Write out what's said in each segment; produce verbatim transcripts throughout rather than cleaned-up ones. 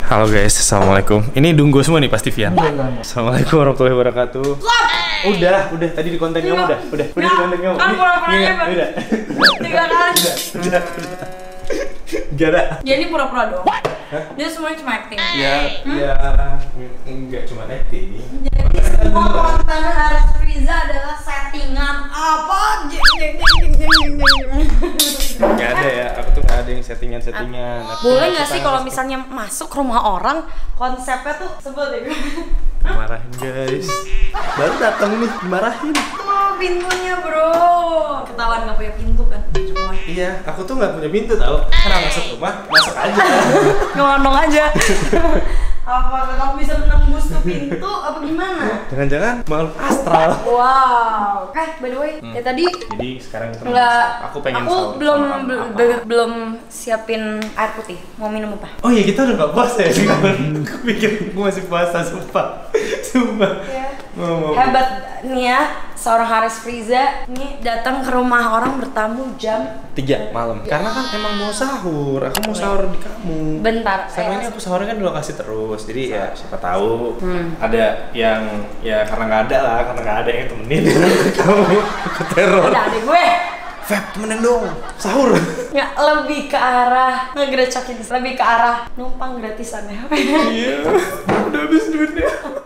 Halo guys, assalamualaikum. Ini Dunggo semua nih pasti Vian. Assalamualaikum warahmatullahi wabarakatuh. Udah, udah tadi di konten kamu udah, udah, udah di konten kamu. Kan pura-puranya bang. Udah. Tiga kali. Udah, udah, udah. Gak ada. Ya ini pura-pura dong. Hah? Dia semuanya cuma acting. Ya, ya, enggak cuma acting. Jadi semua konten Haris Friza adalah settingan apa? Jeng jeng jeng jeng jeng jeng. Gak ada ya, aku tuh gak ada yang settingan-settingan. Boleh nggak sih kalau misalnya masuk rumah orang konsepnya tuh sebel deh. Marahin guys. Baru datang nih, marahin. Oh, pintunya bro. Ketahuan nggak punya pintu kan? Cuma. Iya, aku tuh nggak punya pintu tau. Karena masuk rumah, masuk aja. Ngomong aja. Apa kamu bisa menembus tuh pintu apa gimana? Jangan-jangan makhluk astral. Wow. Eh, by the way, Hmm. ya tadi Jadi sekarang kita Nggak, aku pengen aku sahur belum sama kamu. bel- Apa? bel- belum siapin air putih. Mau minum apa? Oh iya, kita udah gak puasa ya sekarang. Aku pikir gue masih puasa, sumpah. Sumpah. Ya. Mau, mau. Hebat nih ya, seorang Haris Friza ini datang ke rumah orang bertamu jam Tiga malam. Karena kan emang mau sahur. Aku mau sahur di kamu. bentar. Sama eh, ini aku sahurnya kan di lokasi terus. Jadi ya siapa tahu Hmm. ada yang ya karena nggak ada lah, karena nggak ada yang temenin kamu ke teror. Ada adek gue. Feb, temenin dong. Sahur. Nggak, lebih ke arah ngegerecokin, lebih ke arah numpang gratisan ya. Iya. Udah habis duitnya.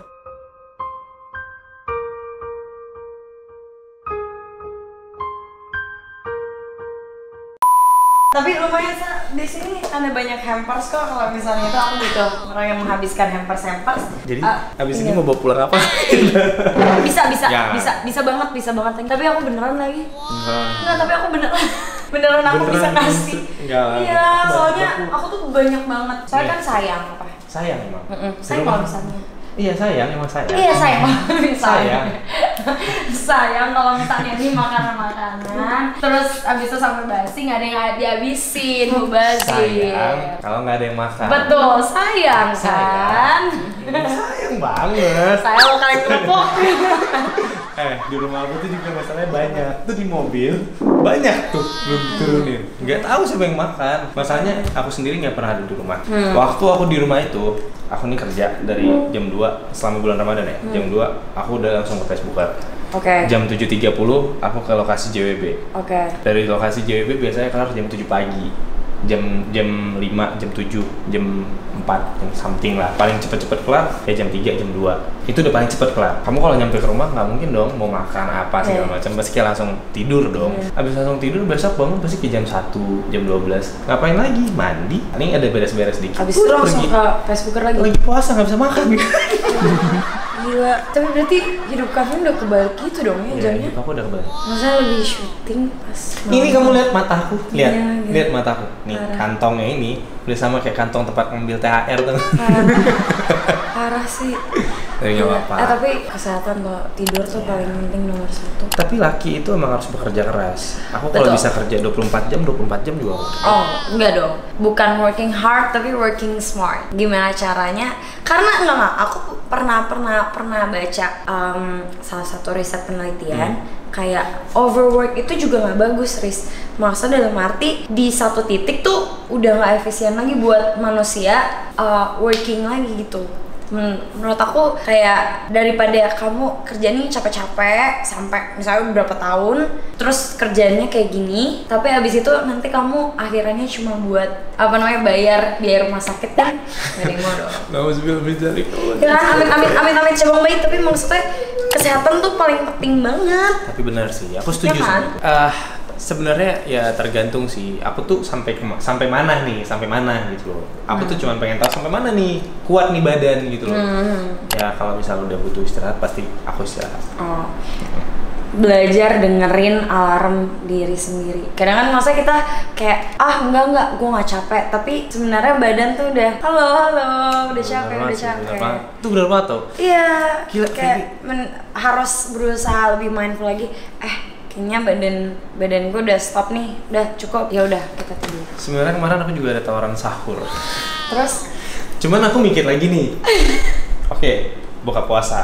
Tapi lumayan Sa, di sini ada banyak hampers kok kalau misalnya itu aku gitu orang yang menghabiskan hampers hampers. Jadi Ah, abis iya. ini mau bawa pulang apa? bisa bisa Jangan. bisa bisa banget bisa banget. Tapi aku beneran lagi. Enggak. Enggak, tapi aku beneran beneran aku Beneran bisa kasih. enggak lah. Iya, Aku- soalnya aku- aku tuh banyak banget. Saya Iya. kan sayang apa? Sayang emang. Mm-mm, Di sayang rumah- kalau misalnya. Iya sayang, emang sayang. Iya sayang banget misalnya. Sayang. Sayang kalau misalnya ini makanan-makanan terus abis itu sampai basi nggak ada yang dihabisin, mau basi. Sayang, kalau nggak ada yang makan. Betul, sayang kan? Sayang. Sayang banget. Sayang lo kalian kerupuk. Eh, di rumah aku tuh juga masalahnya banyak. Tuh di mobil banyak tuh belum diturunin. Nggak tahu siapa yang makan. Masalahnya aku sendiri nggak pernah ada di rumah. Hmm. Waktu aku di rumah itu, aku nih kerja dari jam dua selama bulan Ramadan ya. Jam dua aku udah langsung ke Facebooker. Oke. Jam tujuh tiga puluh aku ke lokasi J W B. Oke. Dari lokasi J W B biasanya kelar jam tujuh pagi. Jam jam lima, jam tujuh, jam empat, jam something lah. Paling cepet-cepet kelar ya jam tiga, jam dua. Itu udah paling cepet kelar. Kamu kalau nyampe ke rumah nggak mungkin dong mau makan apa segala Yeah. macam. Pasti kayak langsung tidur dong. Yeah. Abis langsung tidur besok bangun pasti ke jam satu, jam dua belas. Ngapain lagi? Mandi. Paling ada beres-beres dikit. Abis itu Udah langsung pergi. ke Facebooker lagi. Lagi puasa nggak bisa makan. Gila. Tapi berarti hidup kamu udah kebalik gitu dong ya Ya, jamnya? hidup aku udah kebalik. Maksudnya lebih syuting pas Ini malam. kamu lihat mataku, lihat, Iya, gitu. lihat mataku. Nih Parah. kantongnya ini udah sama kayak kantong tempat ngambil T H R tuh. Parah. Parah sih. Tapi nggak apa-apa. Eh tapi kesehatan tuh tidur tuh paling penting nomor satu. Tapi laki itu emang harus bekerja keras. Aku kalau Betul. bisa kerja dua puluh empat jam, dua puluh empat jam juga aku kerja. Oh, enggak dong. Bukan working hard tapi working smart. Gimana caranya? Karena enggak enggak, aku pernah pernah pernah baca um, salah satu riset penelitian kayak overwork itu juga nggak bagus, Riz. Maksudnya dalam arti di satu titik tuh udah nggak efisien lagi buat manusia uh, working lagi gitu. Men- menurut aku kayak daripada kamu kerjanya capek-capek sampai misalnya beberapa tahun terus kerjanya kayak gini tapi habis itu nanti kamu akhirannya cuma buat apa namanya bayar biaya rumah sakit kan nggak ada yang mau dong. Nauzubillah min dzalik. Ya kan, amin amin amin amin cabang bayi tapi maksudnya kesehatan tuh paling penting banget. Tapi benar sih, aku setuju Ya kan? sih. Ah, sebenarnya ya tergantung sih. Aku tuh sampai kema- sampai mana nih, sampai mana gitu loh. Aku tuh cuma pengen tahu sampai mana nih kuat nih badan gitu loh. Hmm. Ya kalau misalnya udah butuh istirahat pasti aku istirahat. Oh. Belajar dengerin alarm diri sendiri. Kadang kan maksudnya kita kayak ah enggak enggak gue nggak capek tapi sebenarnya badan tuh udah halo halo udah capek udah capek. Itu benar banget tuh. Iya. Gila, kayak kayak men- harus berusaha lebih mindful lagi. Eh kayaknya badan badan gue udah stop nih, udah cukup ya udah kita tidur. Sebenarnya kemarin aku juga ada tawaran sahur. Terus Cuman aku mikir lagi nih. Oke, buka puasa.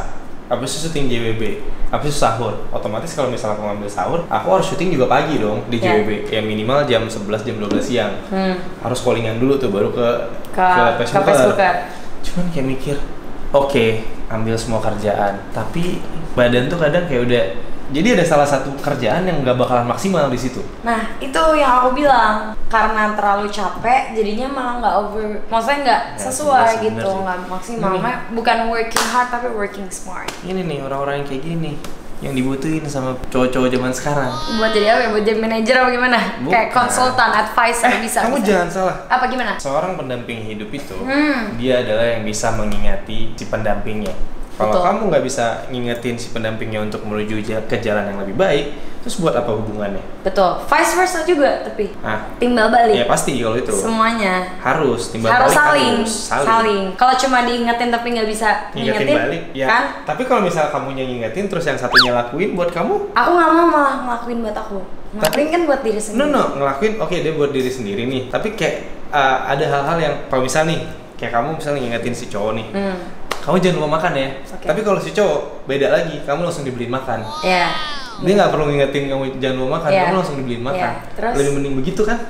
habis itu syuting J W B, habis itu sahur. Otomatis kalau misalnya aku ngambil sahur, aku harus syuting juga pagi dong di Yeah. J W B. Ya minimal jam sebelas, jam dua belas siang. Hmm. Harus callingan dulu tuh baru ke Ke, ke Facebooker. Facebooker. Cuman kayak mikir, oke, okay, ambil semua kerjaan, tapi badan tuh kadang kayak udah, jadi ada salah satu kerjaan yang nggak bakalan maksimal di situ. Nah, itu yang aku bilang, karena terlalu capek, jadinya malah nggak over, maksudnya nggak Ya, sesuai bener sih, gitu, bener sih. nggak maksimal. Ini. Makanya bukan working hard tapi working smart. Ini nih orang-orang yang kayak gini nih, yang dibutuhin sama cowok-cowok zaman sekarang. Buat jadi apa? Buat jadi manajer apa gimana? Bukan. Kayak konsultan, advisor Eh, bisa. kamu bisa. jangan salah. Apa gimana? Seorang pendamping hidup itu, Hmm. dia adalah yang bisa mengingati si pendampingnya. Kalau Betul. kamu nggak bisa ngingetin si pendampingnya untuk menuju ja- ke jalan yang lebih baik, terus buat apa hubungannya? Betul. Vice versa juga tapi. Ah, Timbal balik. ya pasti kalau itu Semuanya. harus timbal harus balik, saling, harus saling. Kalau cuma diingetin tapi nggak bisa ngingetin ngingetin, balik ya. kan? Tapi kalau misalnya kamunya ngingetin terus yang satunya lakuin buat kamu, Aku nggak mau malah ngelakuin buat aku. Ngelakuin kan buat diri sendiri. no no ngelakuin oke dia buat diri sendiri nih. Tapi kayak uh, ada hal-hal yang kalau misal nih kayak kamu misalnya ngingetin si cowok nih, Hmm. kamu jangan lupa makan ya. Oke. Tapi kalau si cowok beda lagi, kamu langsung dibeliin makan. Ya. Dia nggak perlu ngingetin kamu jangan lupa makan, Iya. kamu langsung dibeliin makan. Iya. Terus? Lebih mending begitu kan?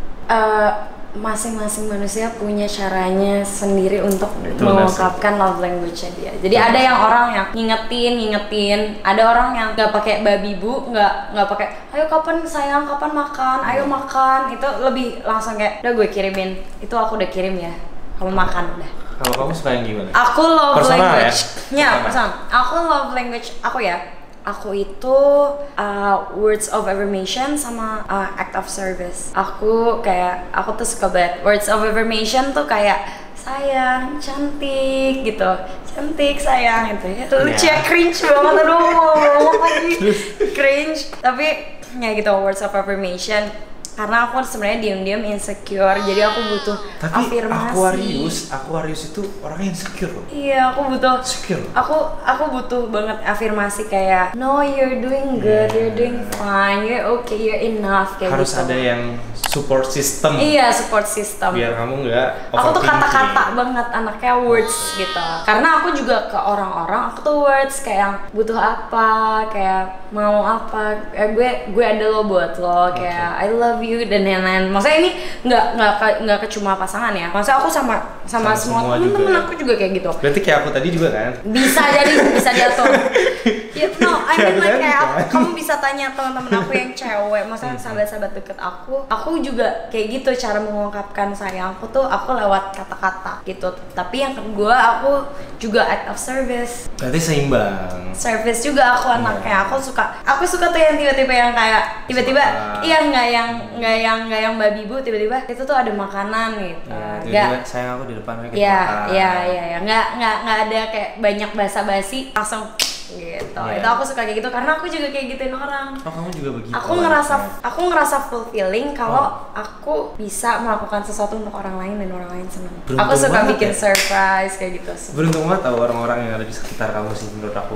Eh, masing-masing manusia punya caranya sendiri untuk Itu mengungkapkan love language-nya dia. Jadi ada yang orang yang ngingetin, ngingetin. Ada orang yang nggak pakai babi bu, nggak nggak pakai. Ayo kapan sayang, kapan makan, ayo makan. Itu lebih langsung kayak, udah gue kirimin. Itu aku udah kirim ya. Kamu makan udah. Kalau kamu suka yang gimana? Aku love Personal ya? language-nya, Personal. personal. Aku love language aku ya. Aku itu uh, words of affirmation sama uh, act of service. Aku kayak aku tuh suka banget words of affirmation tuh kayak sayang, cantik gitu, cantik sayang gitu ya. Lucu ya, cringe banget aduh, ngomong lagi cringe. Tapi ya gitu words of affirmation. Karena aku sebenarnya diam-diam insecure, jadi aku butuh Tapi afirmasi. Aquarius, Aquarius itu orangnya insecure loh. Iya, aku butuh. Insecure. Aku aku butuh banget afirmasi kayak no you're doing good, Yeah. you're doing fine, you're okay, you're enough kayak Harus gitu. ada yang support system. Iya, support system. Biar kamu nggak Aku tuh overthinking. kata-kata banget anaknya words gitu. Karena aku juga ke orang-orang aku tuh words kayak yang butuh apa, kayak mau apa, eh, gue gue ada lo buat lo, kayak I love you dan lain-lain. Maksudnya ini nggak nggak ke- nggak ke cuma pasangan ya. Maksudnya aku sama sama, Sama semua semua temen-temen juga. aku juga kayak gitu. Berarti kayak aku tadi juga kan? Bisa jadi bisa diatur. Ya, no, I mean like Kayak kayak gitu aku- kan? kamu bisa tanya teman-teman aku yang cewek, maksudnya sahabat-sahabat deket aku, aku juga kayak gitu cara mengungkapkan sayangku tuh aku lewat kata-kata gitu. Tapi yang kedua aku juga act of service. Berarti seimbang. Service juga aku anaknya. Aku suka aku suka tuh yang tiba-tiba yang kayak tiba-tiba Suka. iya nggak yang nggak yang nggak yang babi bu tiba-tiba itu tuh ada makanan gitu. Ya, Nggak- tiba-tiba sayang aku di depan kayak Iya, makan. iya, iya, iya. Nggak, nggak, nggak ada kayak banyak basa-basi langsung gitu. Iya. Itu aku suka kayak gitu karena aku juga kayak gituin orang. Oh kamu juga begitu. Aku ngerasa, anaknya. aku ngerasa fulfilling kalau Oh. aku bisa melakukan sesuatu untuk orang lain dan orang lain senang. Beruntung Aku suka banget bikin ya. surprise kayak gitu. Beruntung banget tau orang-orang yang ada di sekitar kamu sih menurut aku.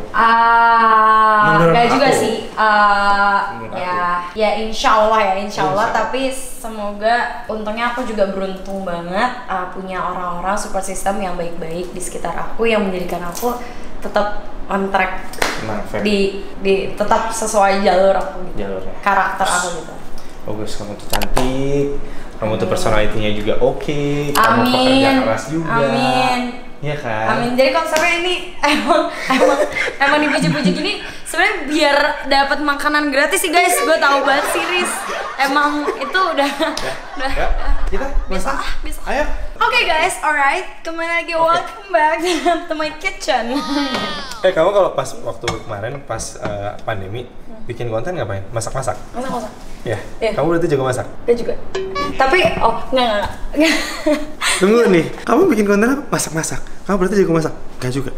Ah, Menurut nggak juga aku. sih. Ah, Menurut ya, ya insya Allah ya, insya Allah. Insya. Tapi semoga, untungnya aku juga beruntung banget ah, punya orang-orang support system yang baik-baik di sekitar aku yang menjadikan aku tetap on track Nah, fair. di di tetap sesuai jalur aku gitu, Jalurnya. karakter aku gitu. Bagus, kamu tuh cantik, kamu tuh personalitinya juga oke, kamu Amin. pekerja keras juga. Amin. Iya kan? Amin. Jadi konsepnya ini emang emang emang dipuji-puji gini sebenarnya biar dapat makanan gratis sih guys. Gue tahu banget sih Riz. Emang itu udah udah Ya, kita bisa masak. ah, bisa. Ayo. Oke guys, alright. Kembali lagi, welcome back to my kitchen. Eh kamu kalau pas waktu kemarin pas eh, pandemi bikin konten ngapain? Masak-masak? Masak-masak. Ya. Iya. Kamu berarti jago masak. Gue juga. Tapi oh enggak enggak. enggak. Tunggu nih, kamu bikin konten apa? Masak-masak. Kamu berarti jago masak? Enggak juga.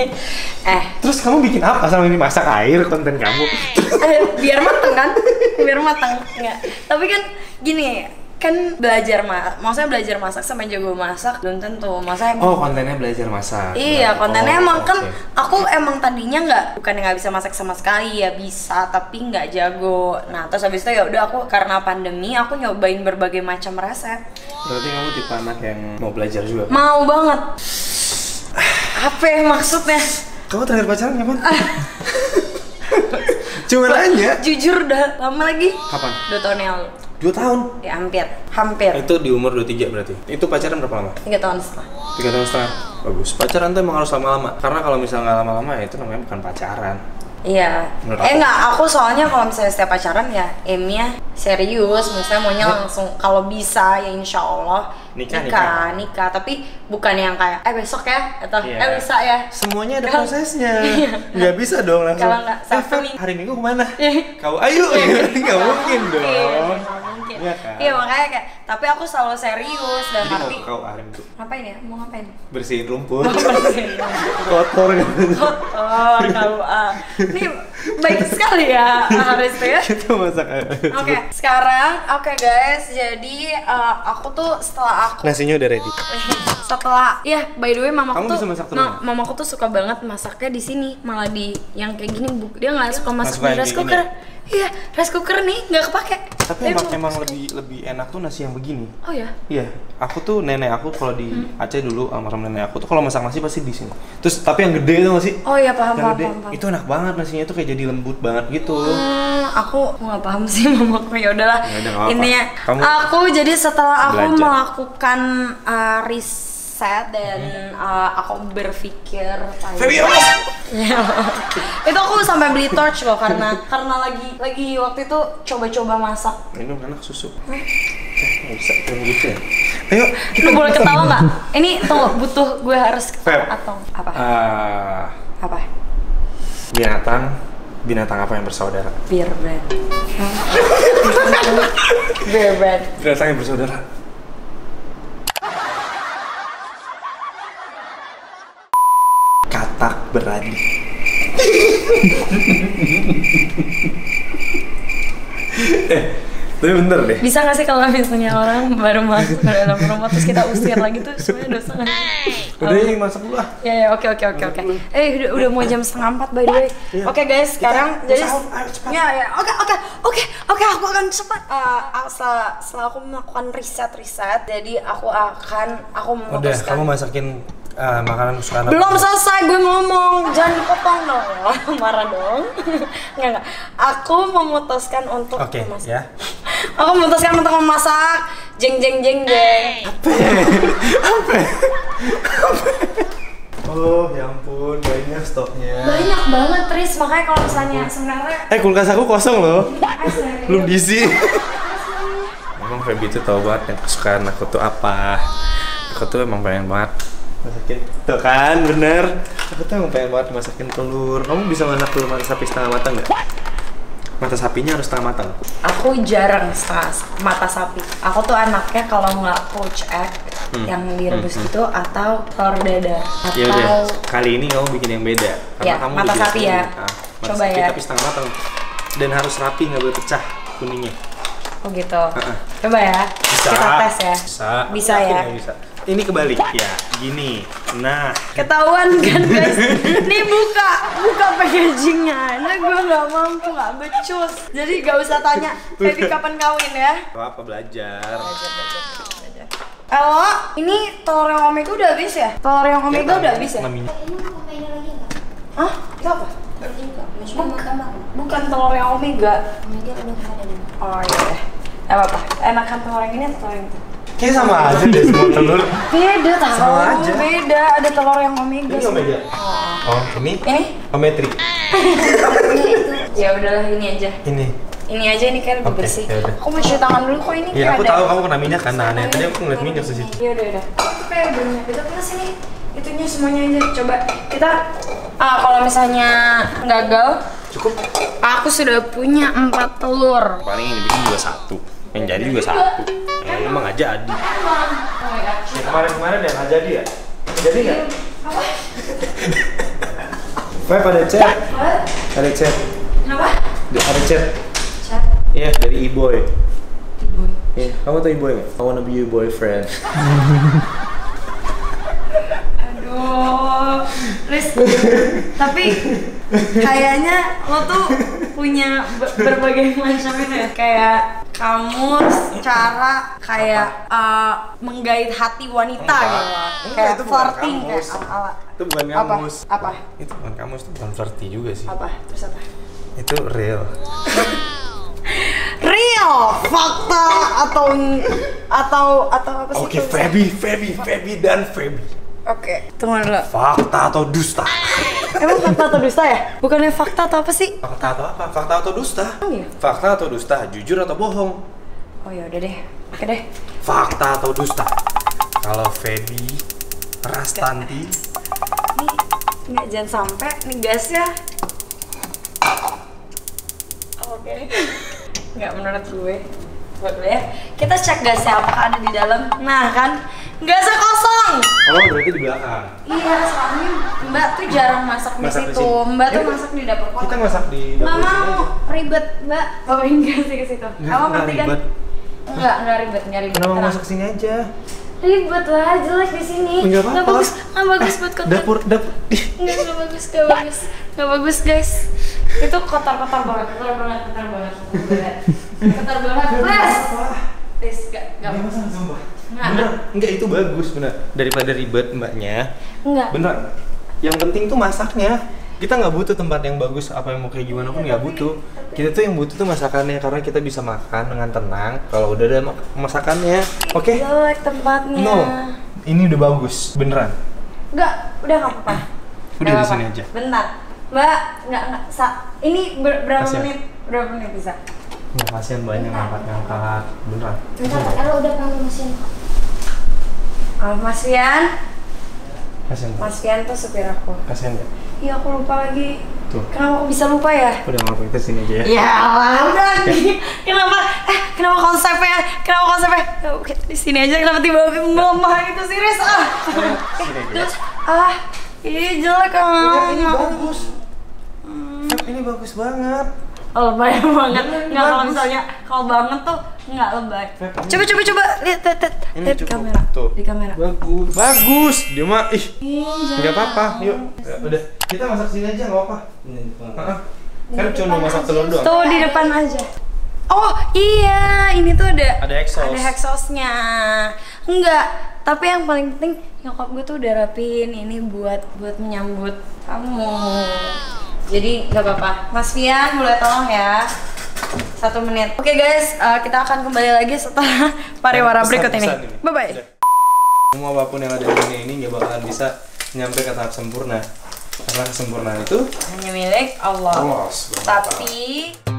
eh, Terus kamu bikin apa selama ini? Masak air konten kamu? eh, biar mateng kan? Biar mateng. Enggak. Tapi kan gini, kan belajar masak, maksudnya belajar masak sama jago masak belum tentu. Masa emang Oh, kontennya belajar masak. iya, kontennya Oh, emang kan oke. aku emang tadinya nggak bukan nggak bisa masak sama sekali ya bisa tapi nggak jago. Nah terus habis itu ya udah aku karena pandemi aku nyobain berbagai macam resep. Berarti kamu tipe anak yang mau belajar juga? Mau banget. Apa ya maksudnya? Kamu terakhir pacaran kapan? Cuma nanya. Jujur udah lama lagi. Kapan? Dua tahun yang lalu. Dua tahun? Ya hampir, hampir. Itu di umur dua puluh tiga berarti? Itu pacaran berapa lama? Tiga tahun setengah. Tiga tahun setengah? Bagus. Pacaran tuh emang harus lama-lama. Karena kalau misalnya nggak lama-lama ya itu namanya bukan pacaran. Iya. Menurut Eh aku. nggak, aku soalnya kalau misalnya setiap pacaran ya aimnya serius, misalnya maunya langsung kalau bisa ya insya Allah Nikah, nikah, nikah. nikah. Tapi bukan yang kayak eh besok ya atau Iya. eh bisa ya. Semuanya ada Kalau- prosesnya. Iya. Nggak bisa dong langsung. Kalau nggak, "Eh, Sabtu Feb, Minggu." hari Minggu kemana? Iya. Kau ayo. Nggak mungkin dong. Iya, nggak mungkin. Iya kan? Iya makanya kayak, tapi aku selalu serius dan Jadi mau arti kau hari Minggu ngapain ya? Mau ngapain? bersihin rumput. Bersihin. Kotor kan? Kotor kalau ah. Ini baik sekali ya Haris tuh ya. Kita masak. Oke, sekarang oke guys, jadi uh, aku tuh setelah aku Nasinya udah ready. setelah ya by the way mamaku Kamu tuh bisa masak tuh, ma- Mama? mamaku tuh suka banget masaknya di sini, malah di yang kayak gini bu- dia nggak suka masak suka di yang rice kayak cooker. Iya, rice cooker nih nggak kepake. Tapi Dia emang cuma emang masak- lebih lebih enak tuh nasi yang begini. Oh ya. Iya, aku tuh nenek aku kalau di Hmm. Aceh dulu almarhum nenek aku tuh kalau masak nasi pasti di sini. Terus tapi yang gede itu nggak sih? Oh iya paham Yang paham gede paham. paham. itu enak banget nasinya tuh kayak jadi lembut banget gitu. Hmm, aku nggak paham sih mamaku ya udahlah. Ya udah, nggak apa-apa. Intinya Kamu aku jadi setelah aku belajar. melakukan uh, riset dan uh, aku berpikir kayak- Serius? Iya. Itu aku sampai beli torch loh karena karena lagi lagi waktu itu coba-coba masak. Minum anak susu. Eh, nggak bisa kayak gitu ya. Ayo. Lu boleh ketawa nggak? Ini tunggu butuh gue harus Feb. ketawa atau apa? Ah, Apa? binatang binatang apa yang bersaudara? Beer brand. Beer brand. Binatang yang bersaudara. Katak beradik. eh, tapi bener deh. Bisa nggak sih kalau misalnya orang baru masuk ke dalam rumah terus kita usir lagi tuh sebenarnya dosa nggak? Udah yang masak dulu ah. Ya ya oke oke oke oke. Eh udah udah mau jam setengah empat by the way. Iya. Oke guys sekarang Kita jadi sahur, ayo, cepat. ya ya oke oke oke oke aku akan cepat. Uh, setelah, setelah aku melakukan riset riset jadi aku akan aku Udah, memutuskan. kamu masakin uh, makanan kesukaan aku. Belum selesai gue ngomong, jangan dipotong dong. Marah dong. Enggak enggak. Aku memutuskan untuk Oke, memasak. ya. Aku memutuskan untuk memasak jeng jeng jeng jeng. Apa? Oh, ya ampun, banyak stoknya. Banyak banget Tris, makanya kalau misalnya sebenarnya Eh, kulkas aku kosong loh. asli. Belum diisi. Emang Feby itu tau banget yang kesukaan aku tuh apa. Aku tuh emang pengen banget masakin. Tuh kan, bener. Aku tuh emang pengen banget masakin telur. Kamu bisa masak telur mata sapi setengah matang nggak? Mata sapinya harus setengah matang. Aku jarang setengah mata sapi. Aku tuh anaknya kalau nggak poached egg Hmm. yang direbus gitu atau telur dadar atau Ya udah, kali ini kamu bikin yang beda. Ya, kamu mata udah sapi biasa ya. nih. Ah, mata Coba sapi ya. tapi setengah matang. Dan harus rapi, nggak boleh pecah kuningnya. oh gitu. Uh-uh. Coba ya. Bisa. Kita tes ya. Bisa. Bisa Aku ya. nggak bisa. Ini kebalik ya, gini. Nah, Ketahuan kan guys, nih buka, buka packagingnya. Nah gue nggak mampu, nggak becus. Jadi gak usah tanya, Feby kapan kawin ya? apa belajar? Belajar, belajar, belajar. Halo, ini telur yang omega udah habis ya? Telur yang omega udah habis ya? Namanya. Ini mau mainnya lagi nggak? Hah? Itu apa? Ada juga. Maksudnya mau tambah? Bukan telur yang omega. Omega udah nggak ada dulu. Oh iya deh. Gak apa-apa, enakan telur yang ini atau telur yang itu? Kayaknya sama aja deh semua telur. Beda tau, Sama aja. beda. Ada telur yang omega. Ini sama- omega. Oh. Oh, ini Ini? ometri. Ya udahlah ini aja. Ini. Ini aja ini kan lebih Oke, bersih. ya udah. Aku mau cuci tangan dulu kok ini. Iya, kayak aku ada- tahu kamu kena minyak kan aneh. Tadi aku ngeliat minyak di situ. Iya udah udah. Itu kayak udah minyak itu plus ini. Itunya semuanya aja. Coba kita ah kalau misalnya gagal, Cukup. aku sudah punya empat telur. Paling yang dibikin juga satu. Yang jadi juga satu. Yang ini emang nggak jadi. Emang. Oh ya. Yang kemarin-kemarin yang nggak jadi ya? Jadi nggak? Apa? Feb ada chat. What? Ada chat. Kenapa? Ada chat. Chat. Iya, dari E-boy. Ibu. Iya, kamu tahu E-boy nggak? I wanna be your boyfriend. Aduh, Riz, tapi kayaknya lo tuh punya be- berbagai macam itu ya. Kayak kamus cara kayak uh, menggait hati wanita Enggak. gitu. Enggak, Kayak itu bukan flirting kayak kamus. ala. Itu bukan Apa? kamus. Apa? Itu bukan kamus, itu bukan flirty juga sih. Apa? Terus apa? Itu real. Real, fakta atau atau atau apa sih? Oke, tulisannya? Feby, Feby, Feby dan Feby. Oke, tunggu dulu. Fakta atau dusta? Emang fakta atau dusta ya? Bukannya fakta atau apa sih? Fakta atau apa? Fakta atau dusta? Oh, iya. Fakta atau dusta? Jujur atau bohong? Oh ya udah deh. Oke deh. Fakta atau dusta? Kalau Feby Rastanti, Nih, nggak jangan sampai nih gasnya. Oke. Nggak menurut gue. Buat gue ya. Kita cek gasnya apakah ada di dalam. Nah kan, gasnya kosong. oh berarti di belakang. Iya, soalnya Mbak tuh jarang masak di Masak di situ. sini. Mbak tuh Yaudah. masak di dapur kotor. Kita masak di Nggak dapur sini mau, aja. ribet Mbak. Bawain gas ke situ. Nggak, Kamu nggak ngerti kan? ribet. Enggak, enggak ribet, enggak ribet. Kenapa tenang. masak sini aja? Ribet lah, jelek di sini. Nggak apa-apa. bagus, nggak bagus buat kotor. Dapur, dapur. Nggak, nggak bagus, nggak bagus, nggak bagus guys. Itu kotor-kotor banget, kotor banget, kotor banget, kotor banget, kotor banget. Please, please, nggak, nggak. Nggak masalah, sumpah. Nggak. Bener, enggak itu bagus bener. Daripada ribet mbaknya. Enggak. Bener. Yang penting tuh masaknya. Kita nggak butuh tempat yang bagus, apa yang mau kayak gimana pun nggak butuh. Kita tuh yang butuh tuh masakannya, karena kita bisa makan dengan tenang kalau udah ada mak- masakannya. Oke? Jelek tempatnya. No, ini udah bagus, beneran. Enggak, udah nggak apa-apa. Udah Nggak di apa-apa. sini aja. Bentar, Mbak, nggak nggak. Sa ini ber- berapa Kasian. menit? Berapa menit bisa? Nggak kasihan banyak ngangkat-ngangkat, beneran. Bentar, Ella udah panggil mesin. Oh, Mas Fian, Kasihan, Mas Fian tuh supir aku. kasihan nggak? Iya, aku lupa lagi. Tuh. Kenapa aku bisa lupa ya? Udah ngapain kita sini aja ya? Ya lah, udah. Kenapa? Eh, kenapa konsepnya? Kenapa konsepnya? Ya, oke, di sini aja. Kenapa tiba-tiba melemah gitu sih, Riz? Ah. Sini aja. Terus, ah, ini jelek kan? Enggak, ini bagus. Feb, ini bagus banget. Oh, lebay banget. Bener, Nggak, kalau bagus. misalnya kalau banget tuh nggak lebay. Feb, ini- Coba, coba, coba. Lihat, lihat, lihat. Ini Lihat di cukup. kamera. Tuh. Di kamera. Bagus. Bagus. Dia mah ih. Ih, Enggak apa-apa. Yuk. jangan. Ya, udah. Kita masak sini aja enggak apa-apa. Heeh. Kan cuma masak telur doang. Tuh di depan aja. Oh iya, ini tuh ada Ada exhaust. Ada exhaustnya. Enggak, tapi yang paling penting nyokap gue tuh udah rapiin ini buat buat menyambut kamu. Jadi nggak apa-apa. Mas Fian boleh tolong ya. Satu menit. Oke guys, uh, kita akan kembali lagi setelah pariwara berikut ini. Bye bye. Semua apapun yang ada di dunia ini nggak bakalan bisa nyampe ke tahap sempurna. Karena kesempurnaan itu Hanya milik Allah. Allah subhanahu wa ta'ala. Tapi